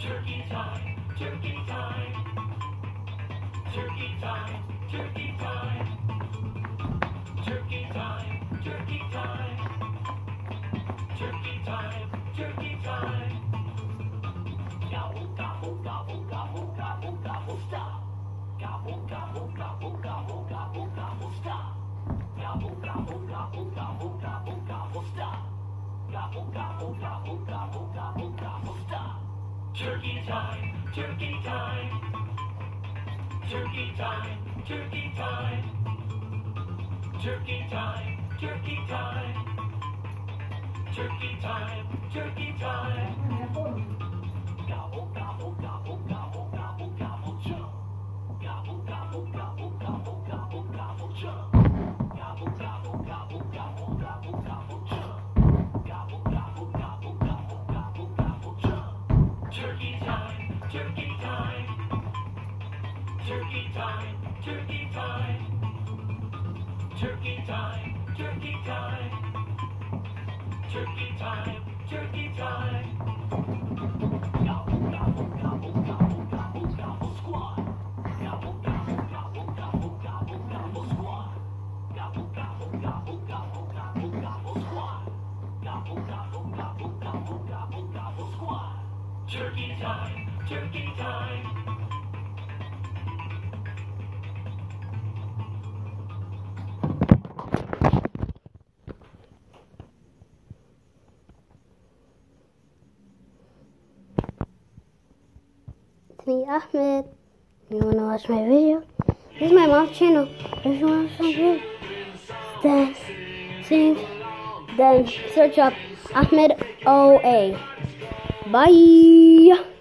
Turkey time, turkey time. Turkey time, turkey time. Turkey time, turkey time. Turkey time, turkey time. Gobble, gobble, gobble, gobble, gobble, gobble, stop. Gobble, gobble, gobble, gobble, gobble, gobble, stop. Gobble, gobble, gobble, gobble, gobble, gobble, stop. Gobble, gobble, gobble, gobble, gobble, gobble, stop. Turkey time, turkey time. Turkey time, turkey time. Turkey time, turkey time. Turkey time, turkey time. Gobble, gobble, gobble, gobble, gobble, gobble, jump. Gobble, gobble, gobble, gobble, gobble, gobble, jump. Gobble, gobble, gobble, gobble, gobble, gobble, jump. Gobble, gobble, gobble, gobble, gobble, gobble, jump. Turkey time, turkey time. Turkey time, turkey time. Turkey time, turkey time. Turkey time, turkey time. Gobble, gobble, gobble, gobble, gobble, gobble, squat. Gobble, gobble, gobble, gobble, gobble, gobble, squat. Gobble, gobble, gobble, gobble, gobble, gobble, squat. Gobble, gobble, gobble, gobble, gobble, gobble, squat. Turkey time, turkey time. It's me, Ahmed. You wanna watch my video? This is my mom's channel. If you wanna watch some videos, then sing, then search up Ahmed OA. Bye.